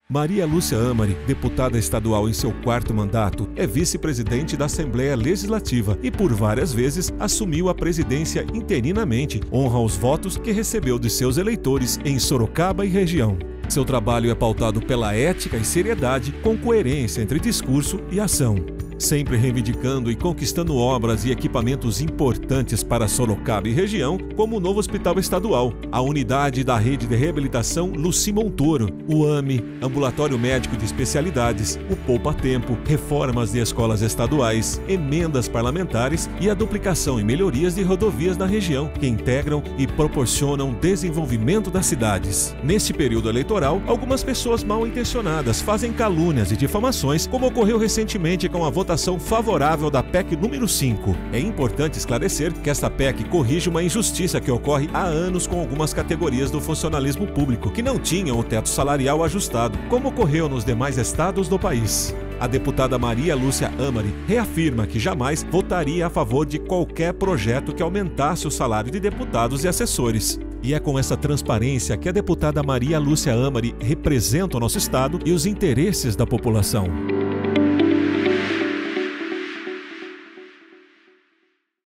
Maria Lúcia Amari, deputada estadual em seu 4º mandato, é vice-presidente da Assembleia Legislativa e por várias vezes assumiu a presidência interinamente, honra os votos que recebeu de seus eleitores em Sorocaba e região. Seu trabalho é pautado pela ética e seriedade, com coerência entre discurso e ação. Sempre reivindicando e conquistando obras e equipamentos importantes para Sorocaba e região, como o novo Hospital Estadual, a unidade da Rede de Reabilitação Luci Montoro, o AME, Ambulatório Médico de Especialidades, o Poupa Tempo, reformas de escolas estaduais, emendas parlamentares e a duplicação e melhorias de rodovias na região, que integram e proporcionam desenvolvimento das cidades. Neste período eleitoral, algumas pessoas mal intencionadas fazem calúnias e difamações, como ocorreu recentemente com a votação favorável da PEC número 5. É importante esclarecer que esta PEC corrige uma injustiça que ocorre há anos com algumas categorias do funcionalismo público, que não tinham o teto salarial ajustado, como ocorreu nos demais estados do país. A deputada Maria Lúcia Amari reafirma que jamais votaria a favor de qualquer projeto que aumentasse o salário de deputados e assessores. E é com essa transparência que a deputada Maria Lúcia Amari representa o nosso estado e os interesses da população.